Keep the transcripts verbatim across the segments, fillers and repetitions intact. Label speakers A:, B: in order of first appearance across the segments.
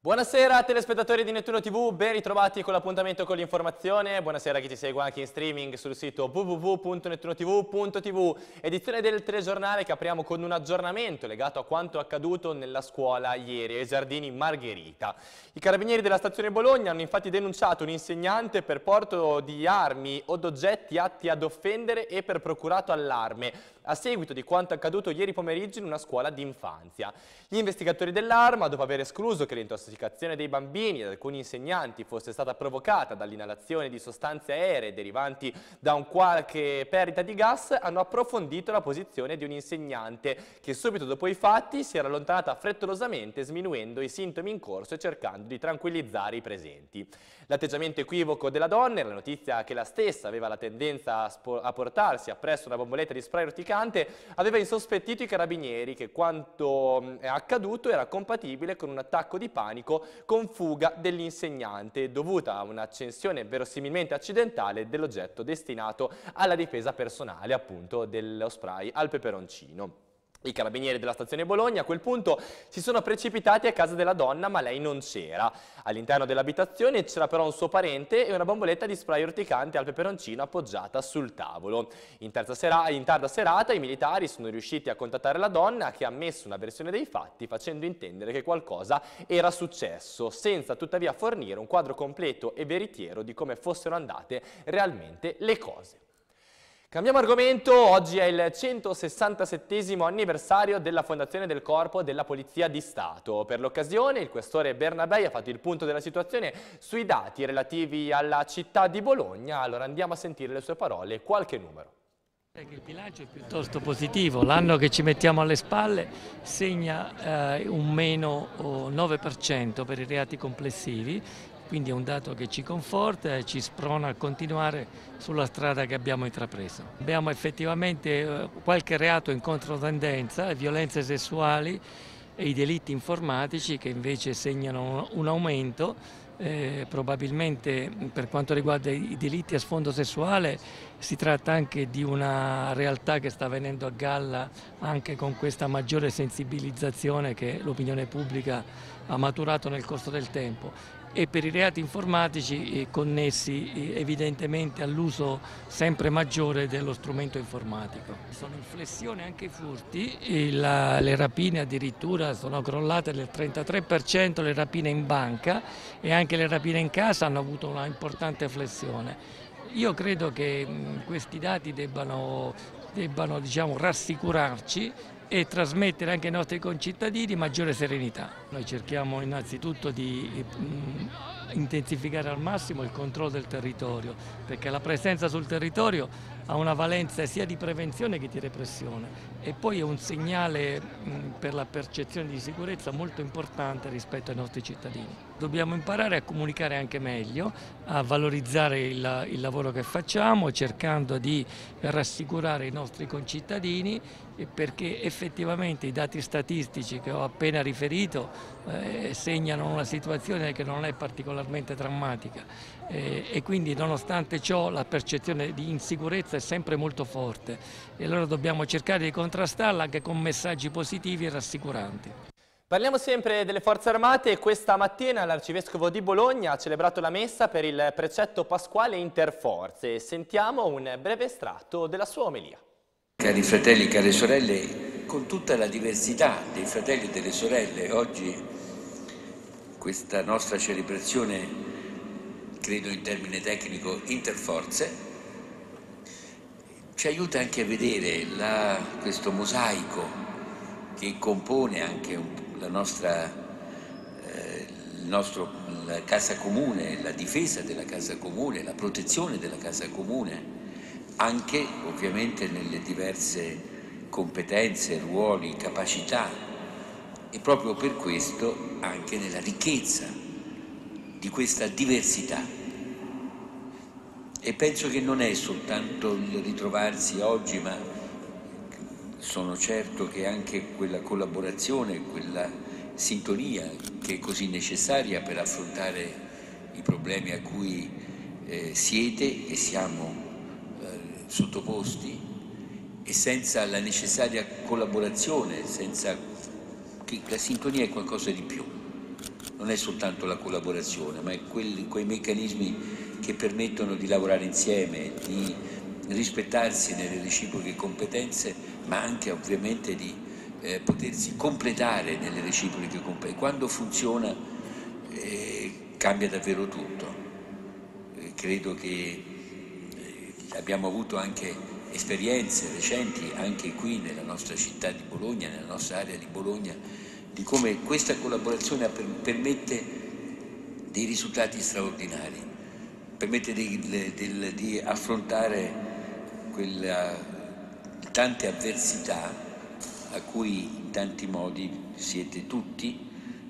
A: Buonasera telespettatori di Nettuno tivù, ben ritrovati con l'appuntamento con l'informazione. Buonasera a chi ci segue anche in streaming sul sito w w w punto nettuno tivù punto tivù. Edizione del telegiornale che apriamo con un aggiornamento legato a quanto accaduto nella scuola ieri ai Giardini Margherita. I carabinieri della stazione Bologna hanno infatti denunciato un insegnante per porto di armi o d'oggetti atti ad offendere e per procurato allarme a seguito di quanto accaduto ieri pomeriggio in una scuola d'infanzia. Gli investigatori dell'Arma, dopo aver escluso che l'intossicazione dei bambini e di alcuni insegnanti fosse stata provocata dall'inalazione di sostanze aeree derivanti da un qualche perdita di gas, hanno approfondito la posizione di un insegnante che subito dopo i fatti si era allontanata frettolosamente sminuendo i sintomi in corso e cercando di tranquillizzare i presenti. L'atteggiamento equivoco della donna e la notizia che la stessa aveva la tendenza a, a portarsi appresso una bomboletta di spray urticante aveva insospettito i carabinieri che quanto è accaduto era compatibile con un attacco di panico con fuga dell'insegnante dovuta a un'accensione verosimilmente accidentale dell'oggetto destinato alla difesa personale, appunto dello spray al peperoncino. I carabinieri della stazione Bologna a quel punto si sono precipitati a casa della donna, ma lei non c'era. All'interno dell'abitazione c'era però un suo parente e una bomboletta di spray urticante al peperoncino appoggiata sul tavolo. In, terza sera in tarda serata i militari sono riusciti a contattare la donna che ha ammesso una versione dei fatti facendo intendere che qualcosa era successo, senza tuttavia fornire un quadro completo e veritiero di come fossero andate realmente le cose. Cambiamo argomento, oggi è il centosessantasettesimo anniversario della fondazione del Corpo della Polizia di Stato. Per l'occasione il questore Bernabei ha fatto il punto della situazione sui dati relativi alla città di Bologna. Allora andiamo a sentire le sue parole, qualche numero.
B: Il bilancio è piuttosto positivo, l'anno che ci mettiamo alle spalle segna eh, un meno oh, nove per cento per i reati complessivi. Quindi è un dato che ci conforta e ci sprona a continuare sulla strada che abbiamo intrapreso. Abbiamo effettivamente qualche reato in controtendenza, le violenze sessuali e i delitti informatici che invece segnano un aumento. Eh, probabilmente per quanto riguarda i delitti a sfondo sessuale si tratta anche di una realtà che sta venendo a galla anche con questa maggiore sensibilizzazione che l'opinione pubblica ha maturato nel corso del tempo. E per i reati informatici eh, connessi eh, evidentemente all'uso sempre maggiore dello strumento informatico. Sono in flessione anche i furti, e la, le rapine addirittura sono crollate del trentatré per cento, le rapine in banca e anche le rapine in casa hanno avuto una importante flessione. Io credo che mh, questi dati debbano, debbano diciamo, rassicurarci e trasmettere anche ai nostri concittadini maggiore serenità. Noi cerchiamo innanzitutto di mh, intensificare al massimo il controllo del territorio, perché la presenza sul territorio ha una valenza sia di prevenzione che di repressione e poi è un segnale mh, per la percezione di sicurezza molto importante rispetto ai nostri cittadini. Dobbiamo imparare a comunicare anche meglio, a valorizzare il, il lavoro che facciamo, cercando di rassicurare i nostri concittadini, perché effettivamente i dati statistici che ho appena riferito eh, segnano una situazione che non è particolarmente drammatica eh, e quindi nonostante ciò la percezione di insicurezza è sempre molto forte e allora dobbiamo cercare di contrastarla anche con messaggi positivi e rassicuranti.
A: Parliamo sempre delle Forze Armate e questa mattina l'Arcivescovo di Bologna ha celebrato la messa per il precetto pasquale interforze. Sentiamo un breve estratto della sua omelia.
C: Cari fratelli, care sorelle, con tutta la diversità dei fratelli e delle sorelle, oggi questa nostra celebrazione, credo in termine tecnico, interforze, ci aiuta anche a vedere la, questo mosaico che compone anche un, la nostra eh, il nostro, la casa comune, la difesa della casa comune, la protezione della casa comune, anche ovviamente nelle diverse competenze, ruoli, capacità e proprio per questo anche nella ricchezza di questa diversità. E penso che non è soltanto il ritrovarsi oggi, ma sono certo che anche quella collaborazione, quella sintonia che è così necessaria per affrontare i problemi a cui eh, siete e siamo sottoposti e senza la necessaria collaborazione, senza che la sintonia è qualcosa di più. non è soltanto la collaborazione, ma è quelli, quei meccanismi che permettono di lavorare insieme, di rispettarsi nelle reciproche competenze, ma anche ovviamente di eh, potersi completare nelle reciproche competenze. Quando funziona eh, cambia davvero tutto. Eh, credo che eh, abbiamo avuto anche esperienze recenti, anche qui nella nostra città di Bologna, nella nostra area di Bologna, di come questa collaborazione permette dei risultati straordinari, permette di, di, di affrontare quella, tante avversità a cui in tanti modi siete tutti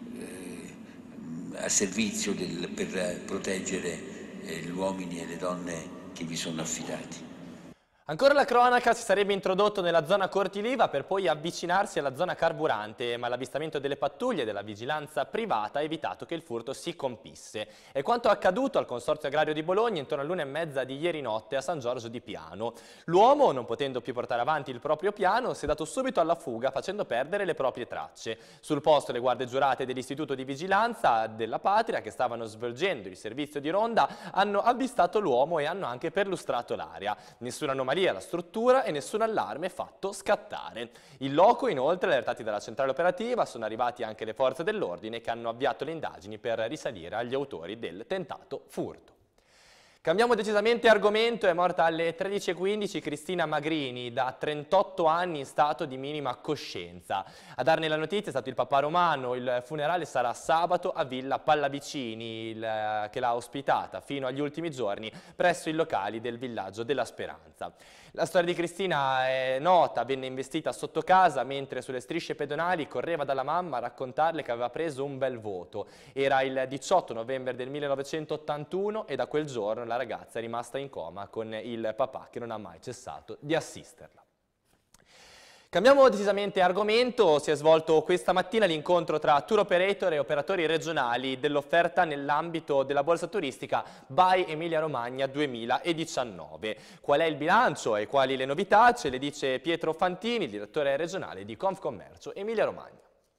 C: eh, a servizio del, per proteggere eh, gli uomini e le donne che vi sono affidati.
A: Ancora la cronaca: si sarebbe introdotto nella zona Cortiliva per poi avvicinarsi alla zona carburante, ma l'avvistamento delle pattuglie della vigilanza privata ha evitato che il furto si compisse. È quanto accaduto al Consorzio Agrario di Bologna intorno all'una e mezza di ieri notte a San Giorgio di Piano. L'uomo, non potendo più portare avanti il proprio piano, si è dato subito alla fuga facendo perdere le proprie tracce. Sul posto le guardie giurate dell'Istituto di Vigilanza della Patria, che stavano svolgendo il servizio di ronda, hanno avvistato l'uomo e hanno anche perlustrato l'area. Nessuna anomalia alla struttura e nessun allarme fatto scattare. In loco, inoltre, allertati dalla centrale operativa, sono arrivati anche le forze dell'ordine che hanno avviato le indagini per risalire agli autori del tentato furto. Cambiamo decisamente argomento. È morta alle tredici e quindici Cristina Magrini, da trentotto anni in stato di minima coscienza. A darne la notizia è stato il Papa Romano. Il funerale sarà sabato a Villa Pallavicini, il, che l'ha ospitata fino agli ultimi giorni presso i locali del villaggio della Speranza. La storia di Cristina è nota: venne investita sotto casa mentre sulle strisce pedonali correva dalla mamma a raccontarle che aveva preso un bel voto. Era il diciotto novembre del millenovecentottantuno e da quel giorno la ragazza è rimasta in coma con il papà che non ha mai cessato di assisterla. Cambiamo decisamente argomento. Si è svolto questa mattina l'incontro tra tour operator e operatori regionali dell'offerta nell'ambito della borsa turistica By Emilia Romagna duemiladiciannove. Qual è il bilancio e quali le novità? Ce le dice Pietro Fantini, direttore regionale di Confcommercio Emilia Romagna.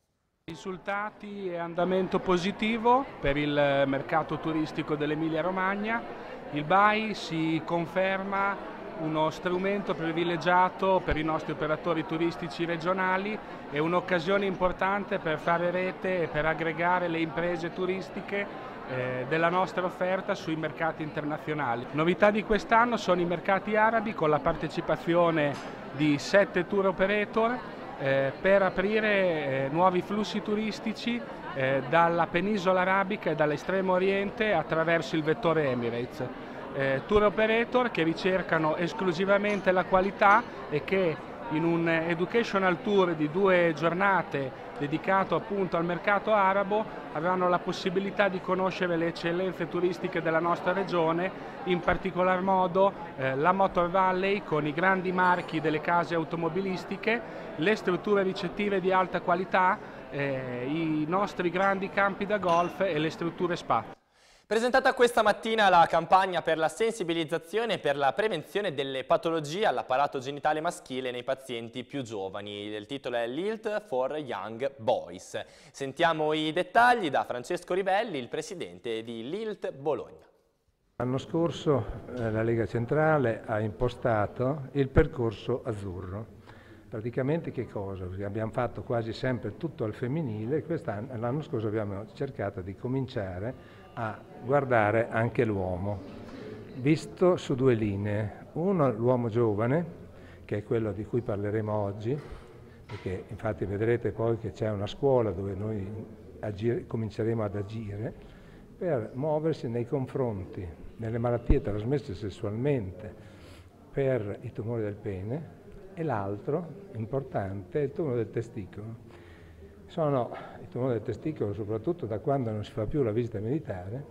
D: Risultati e andamento positivo per il mercato turistico dell'Emilia Romagna. Il B A I si conferma uno strumento privilegiato per i nostri operatori turistici regionali e un'occasione importante per fare rete e per aggregare le imprese turistiche eh, della nostra offerta sui mercati internazionali. Novità di quest'anno sono i mercati arabi, con la partecipazione di sette tour operator eh, per aprire eh, nuovi flussi turistici eh, dalla penisola arabica e dall'estremo oriente attraverso il vettore Emirates. Eh, tour operator che ricercano esclusivamente la qualità e che in un educational tour di due giornate dedicato appunto al mercato arabo avranno la possibilità di conoscere le eccellenze turistiche della nostra regione, in particolar modo eh, la Motor Valley con i grandi marchi delle case automobilistiche, le strutture ricettive di alta qualità, eh, i nostri grandi campi da golf e le strutture spa.
A: Presentata questa mattina la campagna per la sensibilizzazione e per la prevenzione delle patologie all'apparato genitale maschile nei pazienti più giovani. Il titolo è L I L T for Young Boys. Sentiamo i dettagli da Francesco Rivelli, il presidente di L I L T Bologna.
E: L'anno scorso eh, la Lega Centrale ha impostato il percorso azzurro. Praticamente che cosa? Perché abbiamo fatto quasi sempre tutto al femminile, quest'anno, l'anno scorso abbiamo cercato di cominciare a guardare anche l'uomo, visto su due linee. Uno, l'uomo giovane, che è quello di cui parleremo oggi, perché infatti vedrete poi che c'è una scuola dove noi agire, cominceremo ad agire, per muoversi nei confronti delle malattie trasmesse sessualmente, per i tumori del pene, e l'altro, importante, è il tumore del testicolo. Sono i tumori del testicolo, soprattutto da quando non si fa più la visita militare,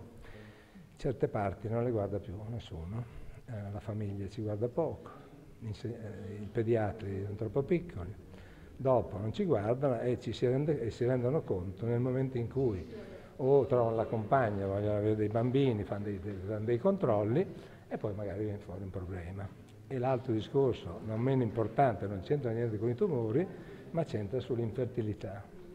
E: certe parti non le guarda più nessuno, eh, la famiglia ci guarda poco, i pediatri sono troppo piccoli, dopo non ci guardano e, ci si, rende, e si rendono conto nel momento in cui o trovano la compagna, vogliono avere dei bambini, fanno dei, dei, fanno dei controlli e poi magari viene fuori un problema. E l'altro discorso, non meno importante, non c'entra niente con i tumori, ma c'entra sull'infertilità.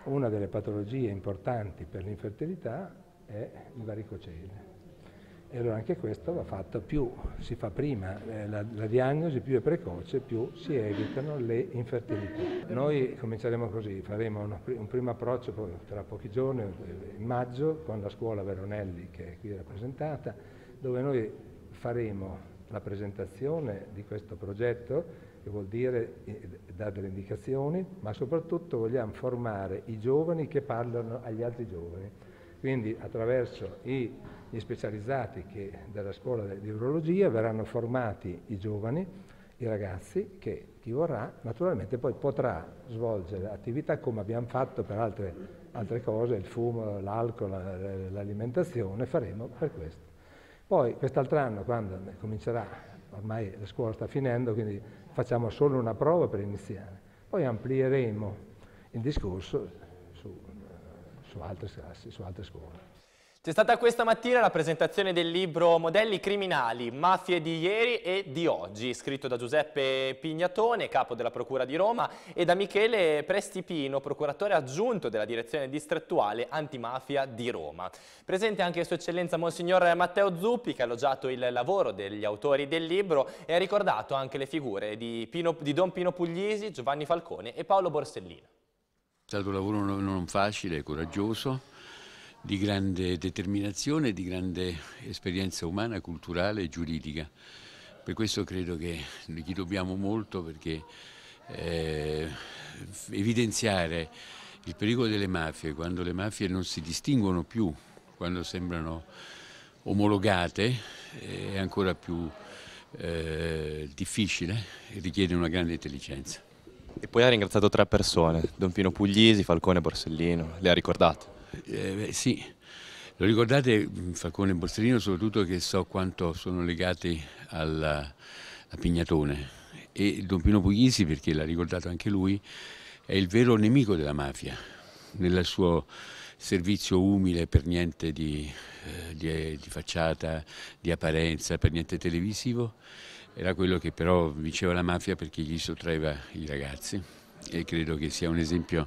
E: una delle patologie importanti per l'infertilità è il varicocele. E allora anche questo va fatto, più si fa prima eh, la, la diagnosi, più è precoce, più si evitano le infertilità. Noi cominceremo così, faremo uno, un primo approccio poi, tra pochi giorni, in maggio, con la scuola Veronelli che è qui rappresentata, dove noi faremo la presentazione di questo progetto, che vuol dire eh, dare delle indicazioni, ma soprattutto vogliamo formare i giovani che parlano agli altri giovani. Quindi attraverso i, gli specializzati che dalla scuola di urologia verranno formati i giovani, i ragazzi, che chi vorrà naturalmente poi potrà svolgere attività come abbiamo fatto per altre, altre cose, il fumo, l'alcol, l'alimentazione, faremo per questo. Poi quest'altro anno, quando comincerà, ormai la scuola sta finendo, quindi facciamo solo una prova per iniziare, poi amplieremo il discorso su, su altre classi, su altre scuole.
A: C'è stata questa mattina la presentazione del libro Modelli criminali, mafie di ieri e di oggi, scritto da Giuseppe Pignatone, capo della Procura di Roma, e da Michele Prestipino, procuratore aggiunto della Direzione Distrettuale Antimafia di Roma. Presente anche Sua Eccellenza Monsignor Matteo Zuppi, che ha elogiato il lavoro degli autori del libro e ha ricordato anche le figure di, Pino, di Don Pino Puglisi, Giovanni Falcone e Paolo Borsellino.
C: È stato un lavoro non facile, coraggioso, di grande determinazione, di grande esperienza umana, culturale e giuridica. Per questo credo che gli dobbiamo molto, perché eh, evidenziare il pericolo delle mafie, quando le mafie non si distinguono più, quando sembrano omologate, è ancora più eh, difficile e richiede una grande intelligenza.
A: E poi ha ringraziato tre persone, Don Pino Puglisi, Falcone e Borsellino, le ha ricordate?
C: Eh, beh, sì, lo ricordate Falcone e Borsellino, soprattutto che so quanto sono legati alla, a Pignatone, e Don Pino Puglisi, perché l'ha ricordato anche lui, è il vero nemico della mafia, nel suo servizio umile, per niente di, eh, di, di facciata, di apparenza, per niente televisivo, era quello che però vinceva la mafia perché gli sottraeva i ragazzi, e credo che sia un esempio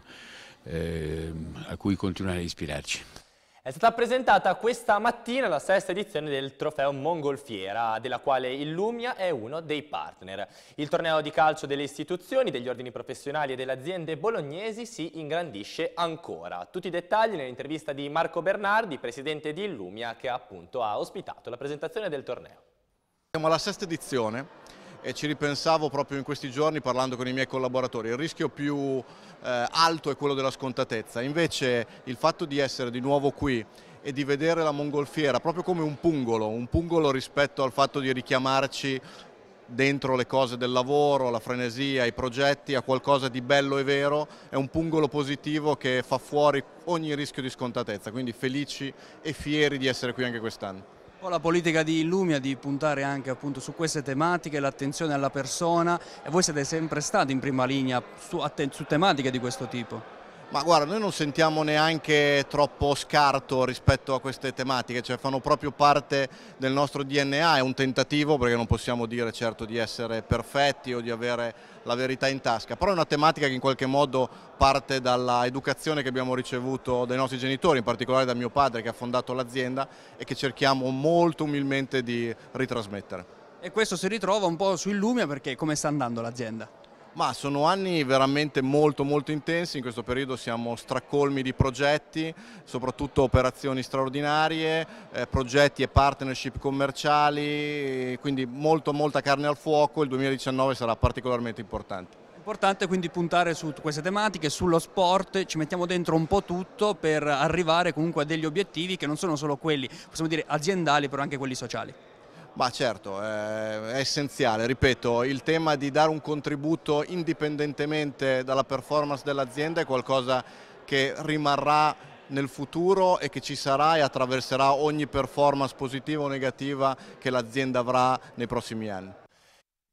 C: Eh, a cui continuare a ispirarci.
A: È stata presentata questa mattina la sesta edizione del trofeo Mongolfiera, della quale il Lumia è uno dei partner. Il torneo di calcio delle istituzioni, degli ordini professionali e delle aziende bolognesi si ingrandisce ancora. Tutti i dettagli nell'intervista di Marco Bernardi, presidente di Lumia, che appunto ha ospitato la presentazione del torneo.
F: Siamo alla sesta edizione e ci ripensavo proprio in questi giorni parlando con i miei collaboratori. Il rischio più eh, alto è quello della scontatezza, invece il fatto di essere di nuovo qui e di vedere la mongolfiera proprio come un pungolo, un pungolo rispetto al fatto di richiamarci dentro le cose del lavoro, la frenesia, i progetti, a qualcosa di bello e vero, è un pungolo positivo che fa fuori ogni rischio di scontatezza, quindi felici e fieri di essere qui anche quest'anno.
G: La politica di Lumia di puntare anche appunto su queste tematiche, l'attenzione alla persona, e voi siete sempre stati in prima linea su, su tematiche di questo tipo.
F: Ma guarda, noi non sentiamo neanche troppo scarto rispetto a queste tematiche, cioè fanno proprio parte del nostro D N A, è un tentativo, perché non possiamo dire certo di essere perfetti o di avere la verità in tasca, però è una tematica che in qualche modo parte dalla educazione che abbiamo ricevuto dai nostri genitori, in particolare da mio padre che ha fondato l'azienda, e che cerchiamo molto umilmente di ritrasmettere.
G: E questo si ritrova un po' su Lumia, perché come sta andando l'azienda?
F: Ma sono anni veramente molto molto intensi, in questo periodo siamo stracolmi di progetti, soprattutto operazioni straordinarie, eh, progetti e partnership commerciali, quindi molto, molta carne al fuoco. Il duemiladiciannove sarà particolarmente importante.
G: Importante quindi puntare su queste tematiche, sullo sport, ci mettiamo dentro un po' tutto per arrivare comunque a degli obiettivi che non sono solo quelli, possiamo dire aziendali, però anche quelli sociali.
F: Ma certo, è essenziale, ripeto, il tema di dare un contributo indipendentemente dalla performance dell'azienda è qualcosa che rimarrà nel futuro e che ci sarà e attraverserà ogni performance positiva o negativa che l'azienda avrà nei prossimi anni.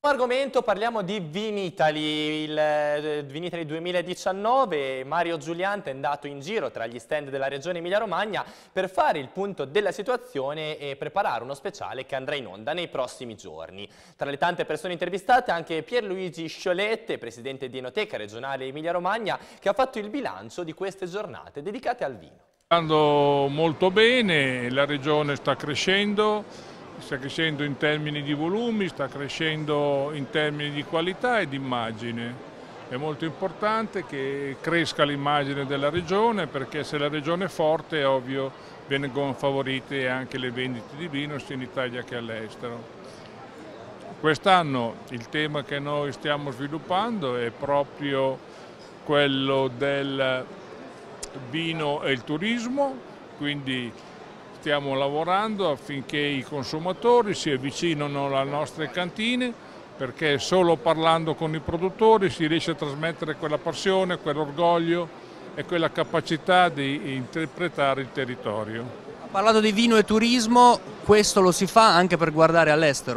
A: Argomento, parliamo di Vinitaly, il eh, Vinitaly duemiladiciannove. Mario Giuliante è andato in giro tra gli stand della regione Emilia-Romagna per fare il punto della situazione e preparare uno speciale che andrà in onda nei prossimi giorni. Tra le tante persone intervistate anche Pierluigi Sciolette, presidente di Enoteca regionale Emilia-Romagna, che ha fatto il bilancio di queste giornate dedicate al vino.
H: Sta andando molto bene, la regione sta crescendo. Sta crescendo in termini di volumi, sta crescendo in termini di qualità e di immagine. È molto importante che cresca l'immagine della regione, perché se la regione è forte è ovvio vengono favorite anche le vendite di vino sia in Italia che all'estero. Quest'anno il tema che noi stiamo sviluppando è proprio quello del vino e il turismo, quindi stiamo lavorando affinché i consumatori si avvicinino alle nostre cantine, perché solo parlando con i produttori si riesce a trasmettere quella passione, quell'orgoglio e quella capacità di interpretare il territorio.
G: Ha parlato di vino e turismo, questo lo si fa anche per guardare all'estero?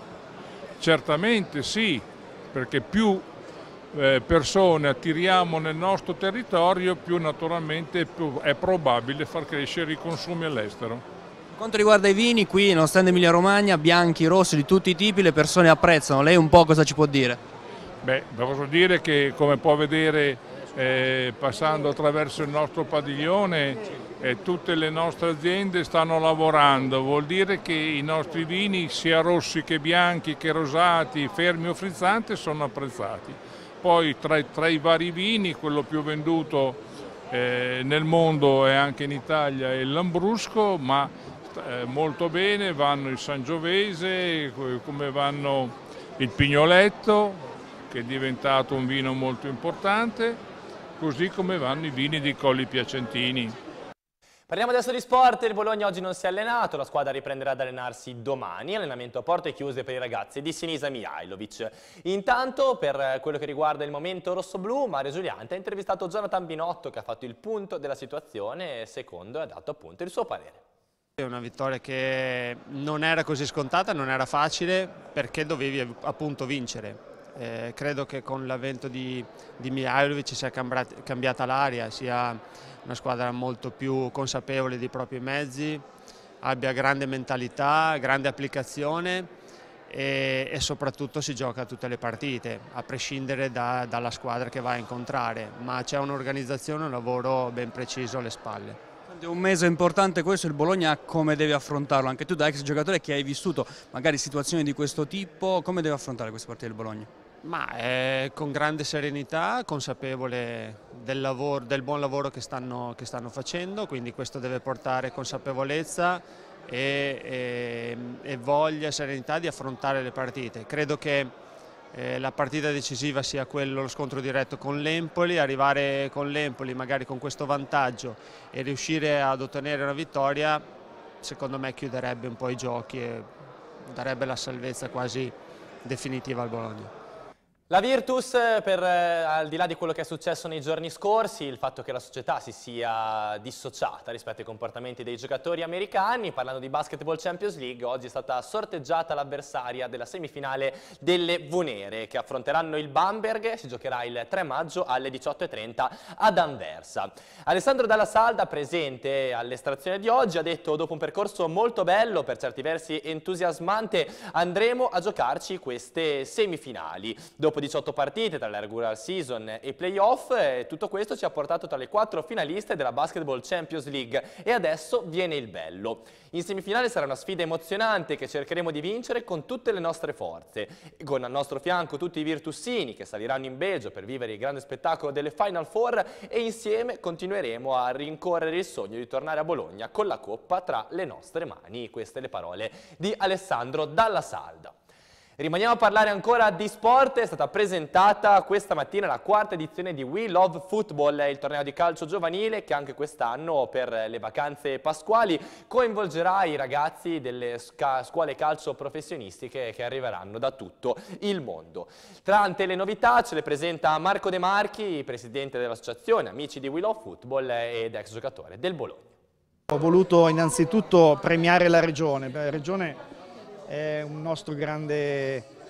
H: Certamente sì, perché più eh, persone attiriamo nel nostro territorio, più naturalmente più è probabile far crescere i consumi all'estero.
G: Per quanto riguarda i vini, qui nello stand Emilia Romagna, bianchi, rossi, di tutti i tipi, le persone apprezzano. Lei un po' cosa ci può dire?
H: Beh, posso dire che, come può vedere eh, passando attraverso il nostro padiglione, eh, tutte le nostre aziende stanno lavorando. Vuol dire che i nostri vini, sia rossi che bianchi che rosati, fermi o frizzanti, sono apprezzati. Poi tra, tra i vari vini, quello più venduto eh, nel mondo e anche in Italia è il Lambrusco, ma eh, molto bene vanno il Sangiovese, come vanno il Pignoletto, che è diventato un vino molto importante, così come vanno i vini di Colli Piacentini.
A: Parliamo adesso di sport. Il Bologna oggi non si è allenato, la squadra riprenderà ad allenarsi domani. Allenamento a porte chiuse per i ragazzi di Sinisa Mihajlovic. Intanto, per quello che riguarda il momento rossoblù, Mario Giuliante ha intervistato Jonathan Binotto, che ha fatto il punto della situazione secondo e ha dato appunto il suo parere.
I: È una vittoria che non era così scontata, non era facile, perché dovevi appunto vincere. Eh, credo che con l'avvento di, di Mihajlovic sia cambiata, cambiata l'aria, sia una squadra molto più consapevole dei propri mezzi, abbia grande mentalità, grande applicazione e, e soprattutto si gioca tutte le partite, a prescindere da, dalla squadra che va a incontrare, ma c'è un'organizzazione, un lavoro ben preciso alle spalle.
G: È un mese importante questo, il Bologna come deve affrontarlo? Anche tu da ex giocatore che hai vissuto magari situazioni di questo tipo, come deve affrontare queste partite del Bologna?
I: Ma eh, con grande serenità, consapevole del, lavoro, del buon lavoro che stanno, che stanno facendo, quindi questo deve portare consapevolezza e, e, e voglia e serenità di affrontare le partite. Credo che eh, la partita decisiva sia quello, lo scontro diretto con l'Empoli, arrivare con l'Empoli magari con questo vantaggio e riuscire ad ottenere una vittoria, secondo me chiuderebbe un po' i giochi e darebbe la salvezza quasi definitiva al Bologna.
A: La Virtus, per, eh, al di là di quello che è successo nei giorni scorsi, il fatto che la società si sia dissociata rispetto ai comportamenti dei giocatori americani, parlando di Basketball Champions League, oggi è stata sorteggiata l'avversaria della semifinale delle Venere, che affronteranno il Bamberg. Si giocherà il tre maggio alle diciotto e trenta ad Anversa. Alessandro Dalla Salda, presente all'estrazione di oggi, ha detto: dopo un percorso molto bello, per certi versi entusiasmante, andremo a giocarci queste semifinali. Dopo diciotto partite tra la regular season e i playoff, eh, tutto questo ci ha portato tra le quattro finaliste della Basketball Champions League e adesso viene il bello. In semifinale sarà una sfida emozionante che cercheremo di vincere con tutte le nostre forze, con al nostro fianco tutti i virtussini che saliranno in Belgio per vivere il grande spettacolo delle Final Four, e insieme continueremo a rincorrere il sogno di tornare a Bologna con la coppa tra le nostre mani. Queste le parole di Alessandro Dalla Salda. Rimaniamo a parlare ancora di sport. È stata presentata questa mattina la quarta edizione di We Love Football, il torneo di calcio giovanile che anche quest'anno per le vacanze pasquali coinvolgerà i ragazzi delle scuole calcio professionistiche che arriveranno da tutto il mondo. Tante le novità ce le presenta Marco De Marchi, presidente dell'associazione Amici di We Love Football ed ex giocatore del Bologna.
J: Ho voluto innanzitutto premiare la regione. La regione è un nostro grande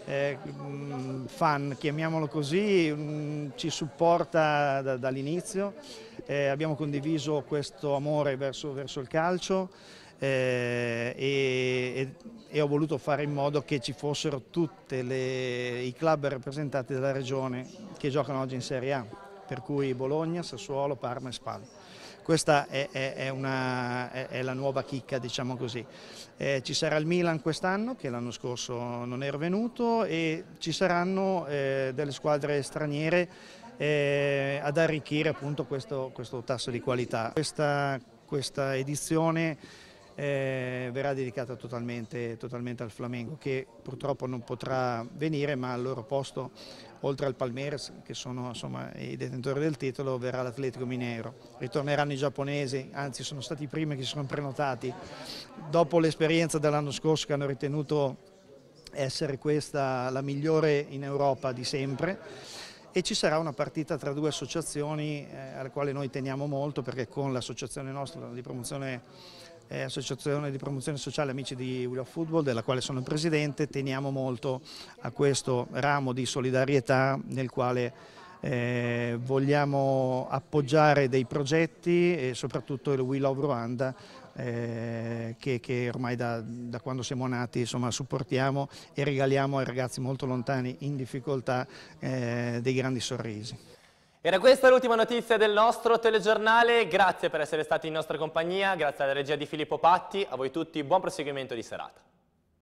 J: eh, fan, chiamiamolo così, mh, ci supporta da, dall'inizio, eh, abbiamo condiviso questo amore verso, verso il calcio. Eh, e, e ho voluto fare in modo che ci fossero tutti i club rappresentati dalla regione che giocano oggi in Serie A, per cui Bologna, Sassuolo, Parma e Spal. Questa è, è, è, una, è, è la nuova chicca, diciamo così. Eh, ci sarà il Milan quest'anno, che l'anno scorso non era venuto, e ci saranno eh, delle squadre straniere eh, ad arricchire appunto questo, questo tasso di qualità. Questa, questa edizione Eh, verrà dedicata totalmente, totalmente al Flamengo, che purtroppo non potrà venire, ma al loro posto, oltre al Palmeiras, che sono insomma i detentori del titolo, verrà l'Atletico Mineiro. Ritorneranno i giapponesi, anzi sono stati i primi che si sono prenotati dopo l'esperienza dell'anno scorso, che hanno ritenuto essere questa la migliore in Europa di sempre. E ci sarà una partita tra due associazioni eh, alle quali noi teniamo molto, perché con l'associazione nostra di promozione Eh, Associazione di Promozione Sociale Amici di We Love Football, della quale sono presidente, teniamo molto a questo ramo di solidarietà nel quale eh, vogliamo appoggiare dei progetti e soprattutto il We Love Rwanda eh, che, che ormai da, da quando siamo nati insomma, supportiamo e regaliamo ai ragazzi molto lontani in difficoltà eh, dei grandi sorrisi.
A: Era questa l'ultima notizia del nostro telegiornale, grazie per essere stati in nostra compagnia, grazie alla regia di Filippo Patti, a voi tutti buon proseguimento di serata.